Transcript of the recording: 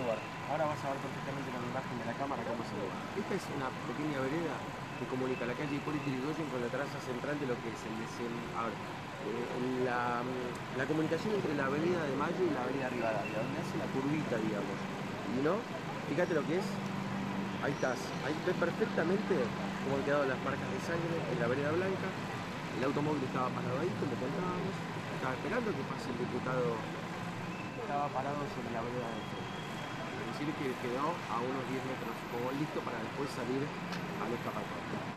lugar. Ahora vas a ver perfectamente con la imagen de la cámara cómo es el lugar. Esta es una pequeña vereda que comunica la calle Hipólito Yrigoyen con la traza central de lo que es el a ver, la comunicación entre la avenida de Mayo y la avenida Rivadavia, donde hace la curvita, digamos. Y no, fíjate lo que es. Ahí estás, ahí ves perfectamente cómo han quedado las marcas de sangre en la vereda blanca. El automóvil estaba parado ahí, como contábamos, estaba esperando que pase el diputado, estaba parado sobre la vereda del frente. Es decir, que quedó a unos 10 metros como listo para después salir al escapatorio.